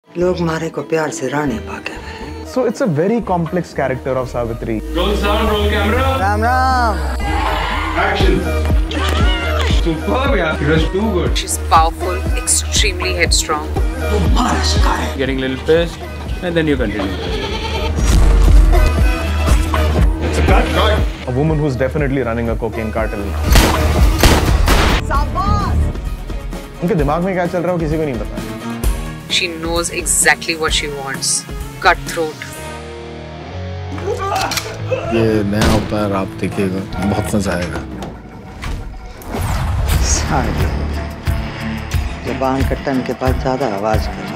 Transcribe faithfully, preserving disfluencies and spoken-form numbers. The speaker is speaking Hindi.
लोग मारे को प्यार से रानी बा कहते हैं। So it's a very complex character of Savitri. Roll sound, roll camera. Ram Ram. Action. Superb, yeah. It was too good. She's powerful, extremely headstrong. वो मारा शिकार है. Getting a little pissed, and then you continue. It's a cut. Cut. A woman who's definitely running a cocaine cartel. साबास. उनके दिमाग में क्या चल रहा है वो किसी को नहीं पता. She knows exactly what she wants. Cutthroat. ये नया अवतार आप देखिएगा, बहुत मजा आएगा. सारी जबान कट्टन के बाद ज्यादा आवाज कर